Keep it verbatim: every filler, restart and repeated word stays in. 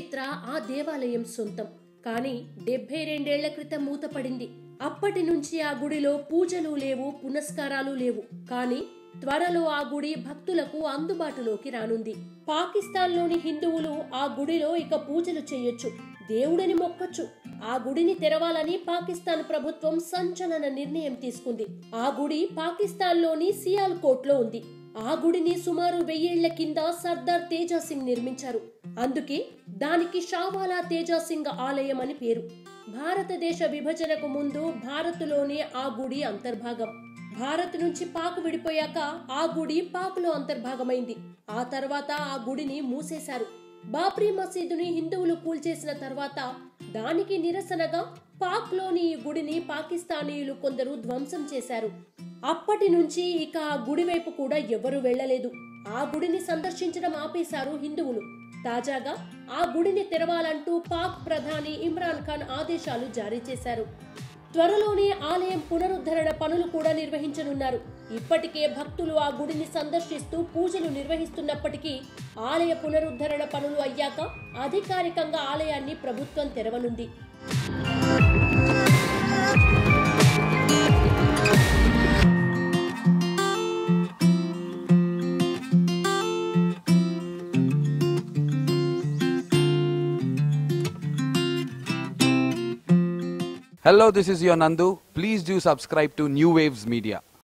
చరిత్ర ఆ దేవాలయం సొంతం. కానీ డెబ్బై రెండేళ్ల క్రితం మూతపడింది. అప్పటి నుంచి ఆ గుడిలో పూజలు లేవు, పునస్కారాలు లేవు. కానీ త్వరలో ఆ గుడి భక్తులకు అందుబాటులోకి రానుంది. పాకిస్తాన్లోని హిందువులు ఆ గుడిలో ఇక పూజలు చేయొచ్చు, దేవుడిని మొక్కచ్చు. ఆ గుడిని తెరవాలని పాకిస్తాన్ ప్రభుత్వం సంచలన నిర్ణయం తీసుకుంది. ఆ గుడి పాకిస్తాన్లోని సియాల్కోట్ లో ఉంది. ఆ గుడిని సుమారు వెయ్యేళ్ల కింద సర్దార్ తేజా సింగ్ నిర్మించారు. అందుకే దానికి షావాలా తేజా సింగ్ ఆలయం అని పేరు. భారతదేశ విభజనకు ముందు భారత్లోనే ఆ గుడి అంతర్భాగం. భారత్ నుంచి పాక్ విడిపోయాక ఆ గుడి పాక్లో అంతర్భాగమైంది. ఆ తర్వాత ఆ గుడిని మూసేశారు. బాబ్రీ మసీదుని హిందువులు కూల్చేసిన తర్వాత దానికి నిరసనగా పాక్ లోని ఈ గుడిని పాకిస్తానీయులు కొందరు ధ్వంసం చేశారు. అప్పటి నుంచి ఇక ఆ గుడి వైపు కూడా ఎవరు వెళ్లలేదు. ఆ గుడిని సందర్శించడం ఆపేశారు హిందువులు. తాజాగా ఆ గుడిని తెరవాలంటూ పాక్ ప్రధాని ఇమ్రాన్ ఖాన్ ఆదేశాలు జారీ చేశారు. త్వరలోనే ఆలయం పునరుద్ధరణ పనులు కూడా నిర్వహించనున్నారు. ఇప్పటికే భక్తులు ఆ గుడిని సందర్శిస్తూ పూజలు నిర్వహిస్తున్నప్పటికీ ఆలయ పునరుద్ధరణ పనులు అయ్యాక అధికారికంగా ఆలయాన్ని ప్రభుత్వం తెరవనుంది. Hello, this is your Nandu. Please do subscribe to New Waves Media.